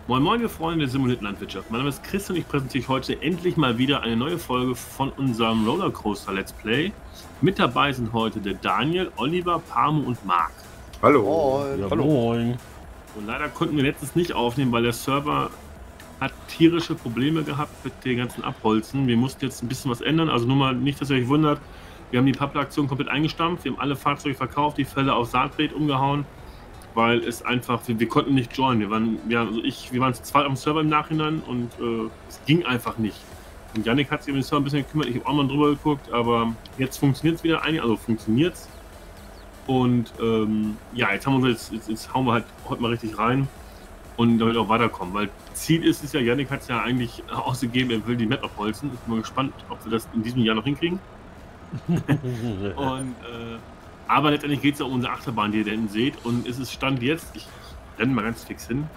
Moin Moin, wir Freunde der simulierten Landwirtschaft. Mein Name ist Chris und ich präsentiere euch heute endlich mal wieder eine neue Folge von unserem Rollercoaster Let's Play. Mit dabei sind heute der Daniel, Oliver, Pamu und Marc. Hallo. Moin. Ja, Hallo. Moin. Und leider konnten wir letztens nicht aufnehmen, weil der Server hat tierische Probleme gehabt mit den ganzen Abholzen. Wir mussten jetzt ein bisschen was ändern, also nur mal nicht, dass ihr euch wundert. Wir haben die Pappaktion komplett eingestampft, wir haben alle Fahrzeuge verkauft, die Felder auf Saatret umgehauen, weil es einfach, wir konnten nicht joinen. Wir waren zu zweit am Server im Nachhinein und es ging einfach nicht. Und Yannick hat sich um den Server ein bisschen gekümmert, ich habe auch mal drüber geguckt, aber jetzt funktioniert es wieder also funktioniert es. Und ja, jetzt hauen wir halt heute mal richtig rein und damit auch weiterkommen, weil Ziel ist es ja, Yannick hat es ja eigentlich ausgegeben, er will die Map abholzen. Ich bin mal gespannt, ob wir das in diesem Jahr noch hinkriegen. Und aber letztendlich geht es ja um unsere Achterbahn, die ihr da hinten seht. Und es ist Stand jetzt, ich renne mal ganz fix hin.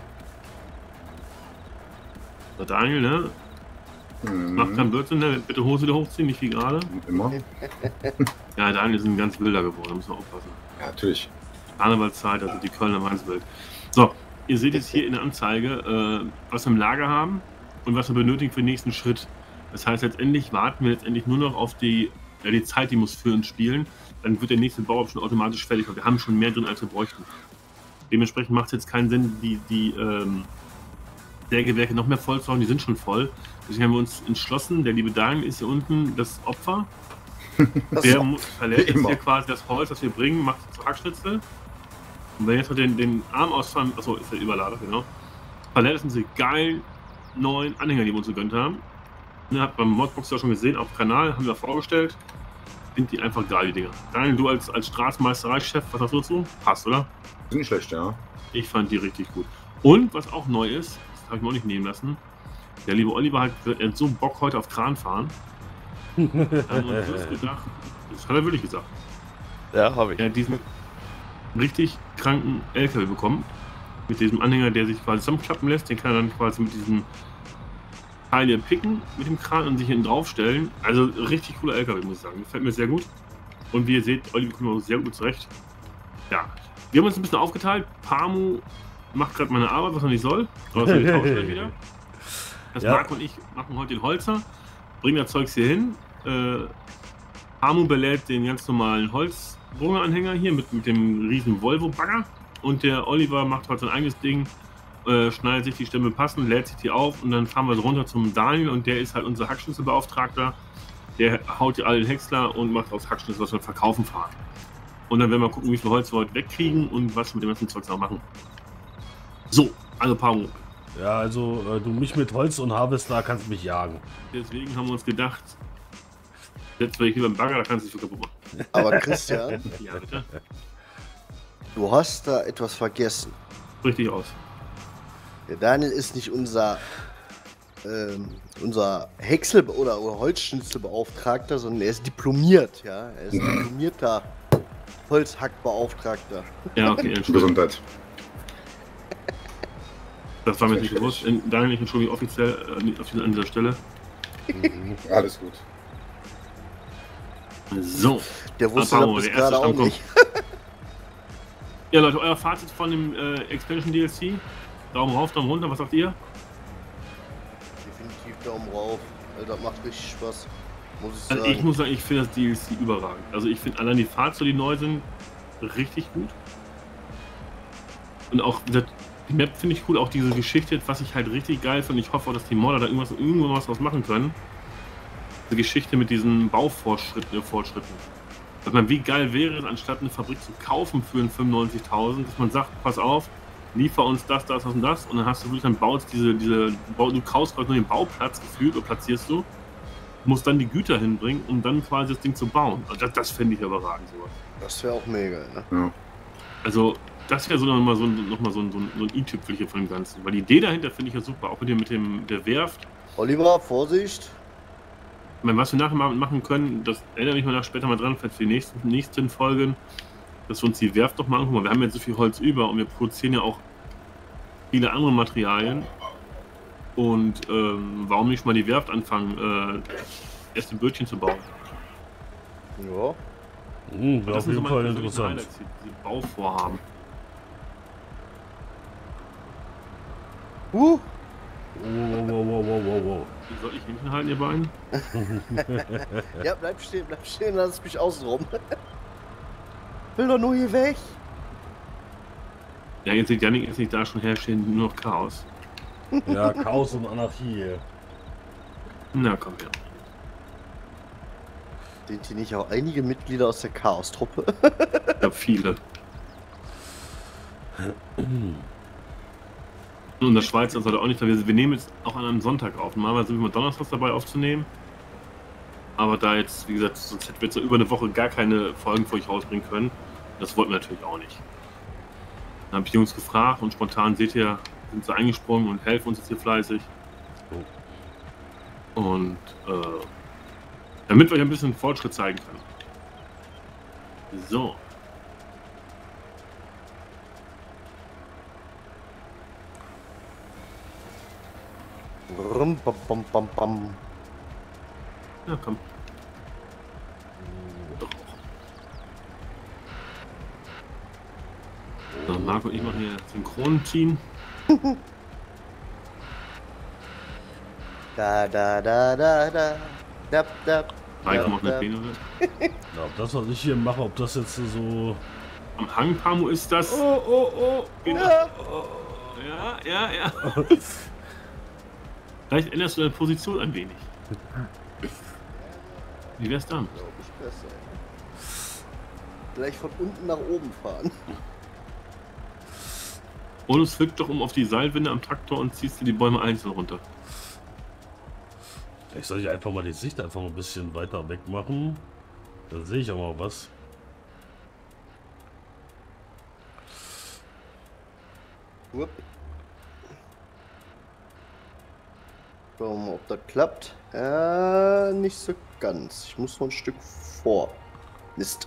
So, Daniel, ne? Mach keinen Blödsinn, ne? Bitte Hose wieder hochziehen, nicht wie gerade. Immer. Ja, Daniel ist ein ganz wilder geworden, da müssen wir aufpassen. Ja, natürlich. Karnevalszeit, also die Kölner Weinswelt. So, ihr seht jetzt hier in der Anzeige, was wir im Lager haben und was wir benötigen für den nächsten Schritt. Das heißt, letztendlich warten wir letztendlich nur noch auf die Zeit, die muss für uns spielen. Dann wird der nächste Bau schon automatisch fertig, weil wir haben schon mehr drin, als wir bräuchten. Dementsprechend macht es jetzt keinen Sinn, die Sägewerke noch mehr voll zu hauen, die sind schon voll. Deswegen haben wir uns entschlossen, der liebe Daniel ist hier unten das Opfer. Der verlädt jetzt hier quasi das Holz, das wir bringen, macht es zu Hackschnitzel. Und wenn jetzt noch den Arm ausfahren, achso, ist der Überlader, genau. Verlädt es unsere geilen neuen Anhänger, die wir uns gegönnt haben. Ne, habt beim Modbox ja schon gesehen, auf dem Kanal, haben wir vorgestellt. Sind die einfach geil, die Dinger. Daniel, du als Straßenmeistereichef, was hast du dazu? Passt, oder? Sind nicht schlecht, ja. Ich fand die richtig gut. Und was auch neu ist, das habe ich mir auch nicht nehmen lassen, der liebe Oliver hat so Bock heute auf Kran fahren. Da haben wir uns das gedacht, das hat er wirklich gesagt. Ja, habe ich. Er hat diesen richtig kranken LKW bekommen. Mit diesem Anhänger, der sich quasi zusammenklappen lässt. Den kann er dann quasi mit diesem Teil hier picken, mit dem Kran und sich hinten draufstellen. Also richtig cooler LKW, muss ich sagen. Gefällt mir sehr gut. Und wie ihr seht, Oliver kommt auch sehr gut zurecht. Ja, wir haben uns ein bisschen aufgeteilt. Pamu macht gerade meine Arbeit, was er nicht soll. Aber das wir wieder. Das Ja. Marc und ich machen heute den Holzer, bringen das Zeugs hier hin. Pamu belädt den ganz normalen Holzbohranhänger hier mit dem riesen Volvo-Bagger. Und der Oliver macht heute sein eigenes Ding, schneidet sich die Stämme passend, lädt sich die auf und dann fahren wir so runter zum Daniel und der ist halt unser Hackschnitzelbeauftragter. Der haut hier alle den Häcksler und macht aus Hackschnitzel, was wir verkaufen fahren. Und dann werden wir gucken, wie viel Holz wir heute wegkriegen und was wir mit dem ganzen Zeugs noch machen. So, also Pamu. Ja, also du mich mit Holz und Harvester kannst mich jagen. Deswegen haben wir uns gedacht, jetzt will ich lieber einen Bagger, da kannst du dich für kaputt machen. Aber Christian, Ja, bitte. du hast da etwas vergessen. Richtig aus. Der Daniel ist nicht unser Häcksel- oder Holzschnitzelbeauftragter, sondern er ist diplomiert, ja. Er ist diplomierter Holzhackbeauftragter. Ja, okay, Entschuldigung. Gesundheit. Das war mir nicht bewusst. Daniel, ich entschuldige offiziell an dieser Stelle. Alles gut. So. Der wusste Pamu, das bis der erste gerade auch Stamm nicht. Ja, Leute, euer Fazit von dem Expansion DLC. Daumen rauf, Daumen runter, was sagt ihr? Definitiv Daumen rauf. Das macht richtig Spaß. Muss ich Also sagen. ich muss sagen, ich finde das DLC überragend. Also ich finde allein die Fahrzeuge, die neu sind, richtig gut. Und auch die Map finde ich cool, auch diese Geschichte, was ich halt richtig geil finde. Ich hoffe auch, dass die Modder da irgendwann was draus machen können. Die Geschichte mit diesen Baufortschritten. Ich meine, wie geil wäre es, anstatt eine Fabrik zu kaufen für 95.000, dass man sagt, pass auf, liefer uns das und das und dann hast du wirklich, dann baust du kaufst gerade nur den Bauplatz gefühlt oder platzierst du, musst dann die Güter hinbringen, um dann quasi das Ding zu bauen. Also das finde ich überragend, sowas. Das wäre auch mega, ne? Ja. Also das wäre so nochmal so ein i-Tüpfelchen von dem Ganzen, weil die Idee dahinter finde ich ja super, auch mit der Werft. Oliver, Vorsicht. Ich meine, was wir nachher mal machen können, das erinnere mich mal später mal dran, vielleicht für die nächsten Folgen, dass wir uns die Werft doch mal angucken. Wir haben jetzt so viel Holz über und wir produzieren ja auch viele andere Materialien. Und warum nicht mal die Werft anfangen, erste Bötchen zu bauen? Ja. Wäre auf jeden Fall interessant. Highlights, diese Bauvorhaben. Wow, wow, wow, wow, wow, wow. Wie soll ich Händchen halten, ihr beiden? Ja, bleib stehen, lass mich außen rum. Will doch nur hier weg. Ja, jetzt sieht Janik jetzt nicht da schon herstehen, nur noch Chaos. Ja, Chaos und Anarchie hier. Na, komm her. Sind hier nicht auch einige Mitglieder aus der Chaos-Truppe? Ich glaube, viele. Und der Schweizer sollte auch nicht, wir nehmen jetzt auch an einem Sonntag auf. Normalerweise sind wir donnerstags dabei aufzunehmen. Aber da jetzt, wie gesagt, sonst hätten wir jetzt so über eine Woche gar keine Folgen für euch rausbringen können. Das wollten wir natürlich auch nicht. Dann habe ich die Jungs gefragt und spontan seht ihr, sind sie eingesprungen und helfen uns jetzt hier fleißig. Und damit wir euch ein bisschen Fortschritt zeigen können. So. Rum, bam, bam, bam, bam. Ja, komm. Doch. So, Marco und ich machen hier Synchron-Team. Da, da, da, da, da. Dab, dab. Mike macht eine dab. Pläne. Ja, ob das, was ich hier mache, ob das jetzt so... Am Hang, Pamo, ist das. oh. Genau. Ja, ja, ja. Vielleicht änderst du deine Position ein wenig. Wie wär's dann? Glaub ich besser. Gleich von unten nach oben fahren. Und es fliegt doch um auf die Seilwinde am Traktor und ziehst dir die Bäume einzeln runter. Ich soll hier einfach mal die Sicht einfach mal ein bisschen weiter weg machen. Dann sehe ich auch mal was. Wupp. Schauen wir mal, ob das klappt. Nicht so ganz. Ich muss noch ein Stück vor. Mist.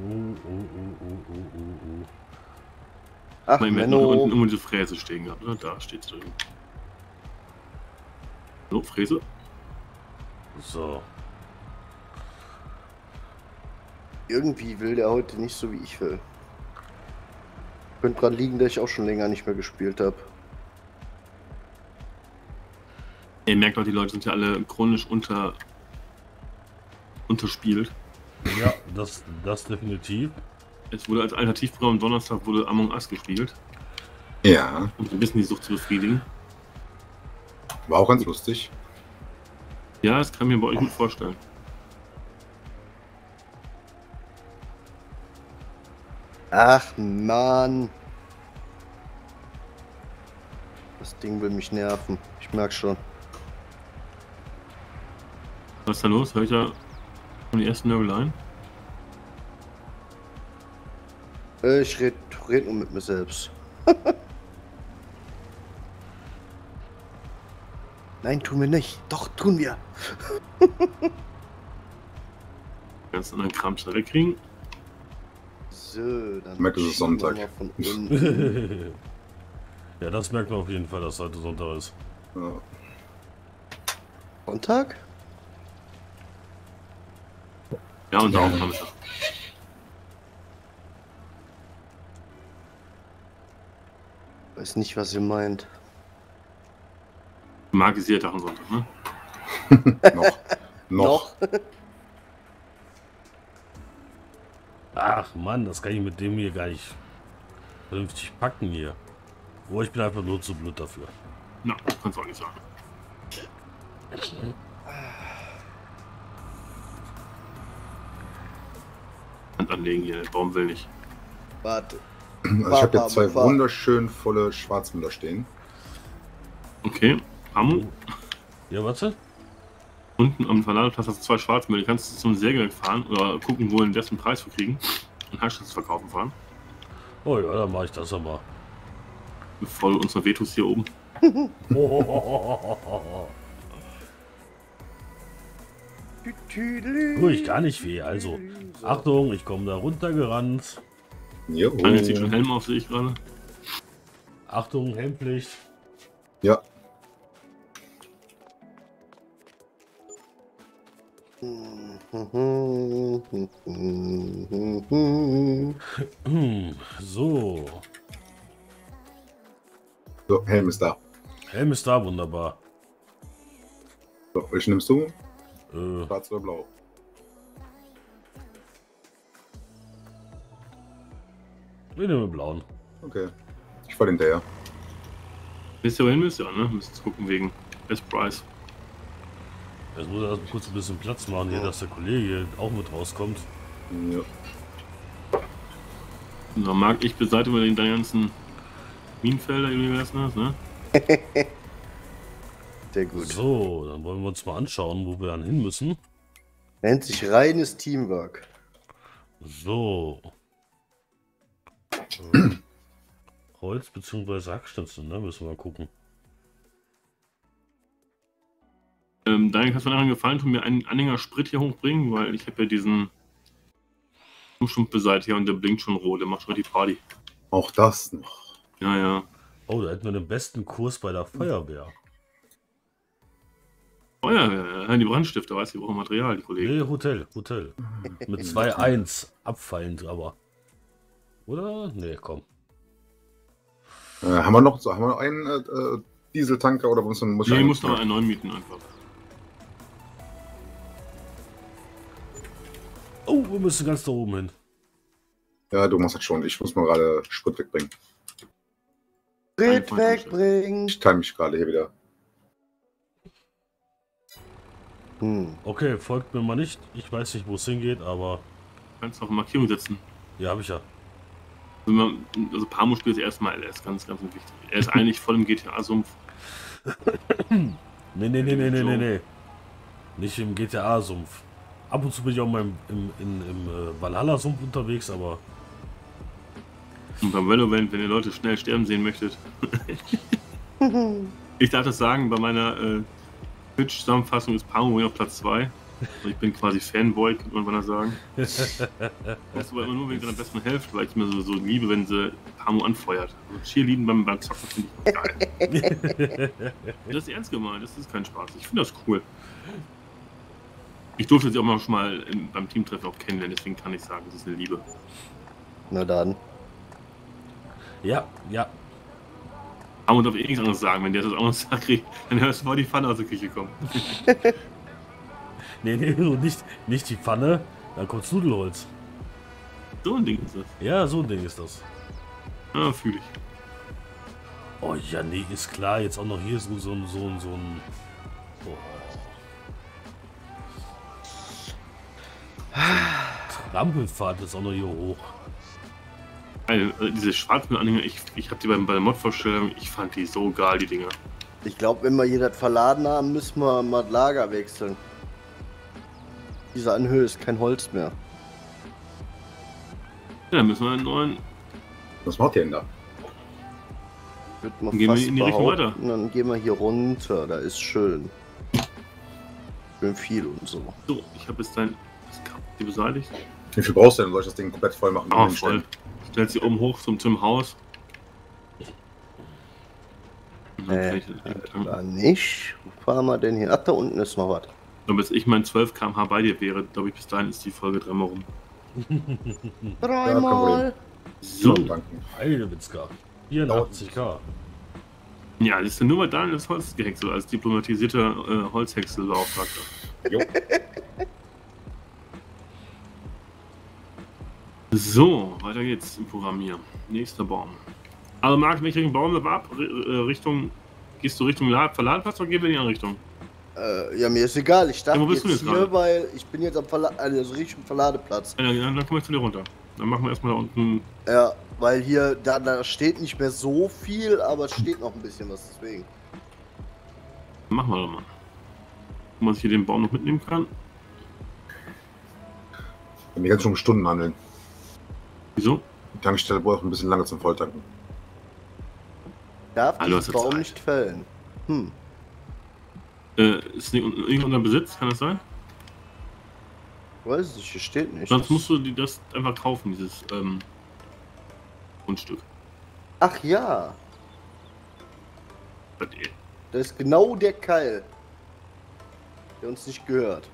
Ach, Wir hätten Menno. unten immer diese Fräse stehen gehabt, ne? Da steht's drin. So, Fräse. So. Irgendwie will der heute nicht so, wie ich will. Könnte dran liegen, dass ich auch schon länger nicht mehr gespielt habe. Ihr merkt auch, die Leute sind ja alle chronisch unterspielt. Ja, das definitiv. Es wurde als Alternativprogramm am Donnerstag wurde Among Us gespielt, Ja, um so ein bisschen die Sucht zu befriedigen. war auch ganz lustig. Ja, das kann ich mir bei euch gut vorstellen. Ach, Mann. Das Ding will mich nerven. Ich merk schon. Was ist da los? Hör ich ja von die ersten Nörgeleien? Ich red nur mit mir selbst. Nein, tun wir nicht. Doch, tun wir. Ganz anderen Kram schnell wegkriegen. So, dann Merkt, es ist schieben wir Sonntag. mal von unten. Ja, das merkt man auf jeden Fall, dass heute Sonntag ist. Ja. Sonntag? Ja, und darauf haben wir es. Weiß nicht, was ihr meint. Magisierter am Sonntag, ne? Noch. Ach Mann, das kann ich mit dem hier gar nicht vernünftig packen hier. Oh, ich bin einfach nur zu blöd dafür. Na, kannst du auch nicht sagen. Hand anlegen hier, der Baum will nicht. Warte. Also ich habe jetzt zwei Fahr. wunderschön volle Schwarzmüller stehen. Okay, Amu, Ja, warte. unten am Verladeplatz hast du zwei Schwarzmüll. Die kannst du zum Sägewerk fahren oder gucken, wo wir den besten Preis für kriegen und Haschs verkaufen fahren. Oh ja, dann mache ich das aber. Voll unsere Vetos hier oben. Tue ich gar nicht weh. Also, Achtung, ich komme da runtergerannt. Jo. Daniel zieht schon Helm auf, sehe ich gerade. Achtung, Helmpflicht. Ja. So, So, Helm ist da. Helm ist da, wunderbar. So, welchen nimmst du? Äh, Schwarz oder blau? wir nehmen den blauen. Okay. Ich fahr hinterher. Wisst ihr, wohin müsst ihr, ne? Müsst gucken wegen Best Price. Jetzt muss er erst mal kurz ein bisschen Platz machen, hier, dass der Kollege auch mit rauskommt. Ja. So, Marc, ich beseitige mal deine ganzen Minenfelder, die du gelassen hast, ne? Sehr gut. So, dann wollen wir uns mal anschauen, wo wir dann hin müssen. Nennt sich reines Teamwork. So. Holz bzw. Hackschnitzel, ne? Müssen wir mal gucken. Daniel, kannst du mir daran gefallen, tun mir einen Anhänger Sprit hier hochbringen, weil ich habe ja diesen Stumpf beseitigt und der blinkt schon rot, der macht schon die Party. Auch das noch. Ja, ja. Oh, da hätten wir den besten Kurs bei der Feuerwehr. Feuerwehr, ja, die Brandstifter, weißt du, die brauchen Material, die Kollegen. Nee, Hotel. Mit 2-1 abfallend, aber. Oder? Nee, komm. Haben wir noch einen Dieseltanker oder muss Nee, ich muss noch einen neuen mieten einfach. Oh, wir müssen ganz da oben hin. Ja, du machst das schon. Ich muss mal gerade Sprit wegbringen. Sprit wegbringen. Ich teile mich gerade hier wieder. Okay, folgt mir mal nicht. Ich weiß nicht, wo es hingeht, aber. Du kannst auf Markierung setzen. Ja, habe ich ja. Also Pamo spielt erstmal LS, ganz wichtig. Er ist eigentlich voll im GTA-Sumpf. Nee. Nicht im GTA-Sumpf. Ab und zu bin ich auch mal im Valhalla-Sumpf unterwegs, aber. Und beim Valorant, wenn ihr Leute schnell sterben sehen möchtet. Ich darf das sagen, bei meiner Twitch-Zusammenfassung ist Pamo auf Platz 2. Also ich bin quasi Fanboy, könnte man beinahe sagen. Das ist aber immer nur wegen seiner besten Hälfte, weil ich mir so liebe, wenn sie Pamo anfeuert. Also Cheerleading beim Zocken finde ich geil. Das ist ernst gemeint, das ist kein Spaß. Ich finde das cool. Ich durfte sie auch mal schon mal beim Teamtreffen auch kennenlernen, deswegen kann ich sagen, das ist eine Liebe. Na dann. Ja. Pamo darf eh nichts anderes sagen, wenn der das auch noch sagt, dann hörst du mal die Pfanne aus der Küche kommen. Nee, nicht die Pfanne, dann kommt's Nudelholz. So ein Ding ist das. Ja, so ein Ding ist das. Ja, fühle ich. Oh ja, nee, ist klar, jetzt auch noch hier so ein. Oh. Trampelfahrt ist auch noch hier hoch. Diese Schwarzmüll-Anhänger, ich habe die bei der Mod-Vorstellung, ich fand die so geil, die Dinger. Ich glaube, wenn wir hier das verladen haben, müssen wir mal das Lager wechseln. Diese Anhöhe ist kein Holz mehr. Ja, dann müssen wir einen neuen. Was macht ihr denn da? Wird man Dann gehen wir fast in die Richtung behaupten. weiter. Dann gehen wir hier runter, da ist schön. Schön viel und so. So, ich habe jetzt die beseitigt. Wie viel brauchst du denn? Soll ich das Ding komplett voll machen? Ah, voll. Stellt sie oben hoch zum Haus. Und dann kann ich das Ding tanken. Da nicht. Wo fahren wir denn hier? Ach, da unten ist noch was. Und bis ich mein 12 km/h bei dir wäre, glaube ich, bis dahin ist die Folge dreimal rum. Dreimal. So. Danke. Heidewitzka. 84k. Ja, das ist nur mal Daniel das Holz gehäckselt als diplomatisierter Holzhäckselbeauftragter. Jo. So, weiter geht's im Programm hier. Nächster Baum. Also Marc, welche Richtung bauen wir ab? Gehst du Richtung Verladeplatz oder gehen wir in die andere Richtung? Ja, mir ist egal. Ich dachte Ja, wo bist du jetzt jetzt hier, gerade? weil ich bin jetzt am Richtung Verladeplatz. Ja, dann komme ich zu dir runter. Dann machen wir erstmal da unten. Ja, weil hier, da steht nicht mehr so viel, aber es steht noch ein bisschen was, deswegen. Machen wir doch mal. Ob man sich hier den Baum noch mitnehmen kann. Wir können schon um Stunden handeln. Wieso? Die Tankstelle braucht ein bisschen lange zum Volltanken. Darf Hallo, diesen hast du Baum Zeit? nicht fällen. Ist nicht unter Besitz, kann das sein? Weiß ich, hier steht nicht. Sonst musst du das einfach kaufen, dieses Grundstück. Ach ja, Das das ist genau der Keil, der uns nicht gehört.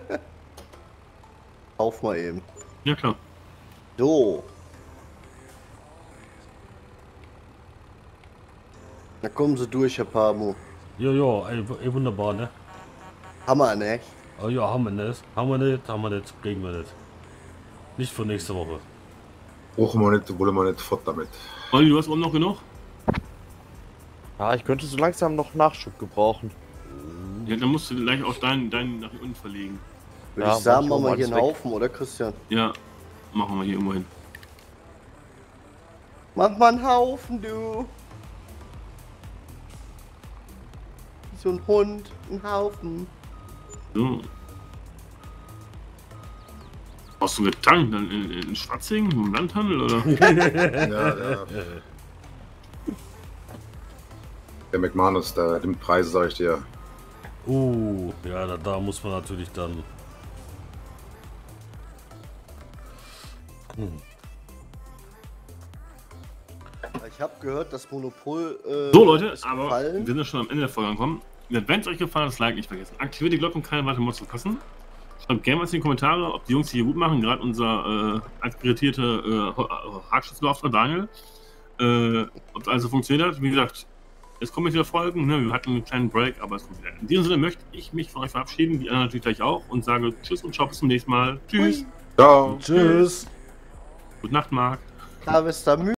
Kauf mal eben. Ja klar. So. Da kommen sie durch, Herr Pamo. Ja, ey, wunderbar, ne? Hammer, ne? Oh ja, haben wir nicht. Haben wir nicht, kriegen wir nicht. Nicht für nächste Woche. Brauchen wir nicht, wollen wir nicht, fort damit. Olli, du hast oben noch genug? Ja, ich könnte so langsam noch Nachschub gebrauchen. Ja, dann musst du gleich auch deinen nach unten verlegen. Würde Ja, ich sagen, mach ich machen wir auch hier einen alles weg. Haufen, oder Christian? Ja, machen wir hier irgendwo hin. Mach mal einen Haufen, du! Wie so ein Hund, ein Haufen. So. Hast du getankt dann in Schwarzing, im Landhandel, oder? Ja. Der McManus, der nimmt Preise, sag ich dir. Ja, da muss man natürlich dann. Ich habe gehört, das Monopol. So Leute, ist aber gefallen. wir sind schon am Ende der Folge angekommen. Wenn es euch gefallen hat, das Like nicht vergessen. Aktiviert die Glocke, um keine weiteren Mods zu verpassen. Schreibt gerne was in die Kommentare, ob die Jungs hier gut machen. Gerade unser akkreditierter Haarschützenbeauftragter Daniel. Ob das also funktioniert hat. Wie gesagt, es kommen jetzt wieder Folgen. Ne? Wir hatten einen kleinen Break, aber es kommt wieder. In diesem Sinne möchte ich mich von euch verabschieden. Die anderen natürlich gleich auch. Und sage Tschüss und ciao, bis zum nächsten Mal. Tschüss. Ciao. Tschüss. Gute Nacht, Marc. Da bist du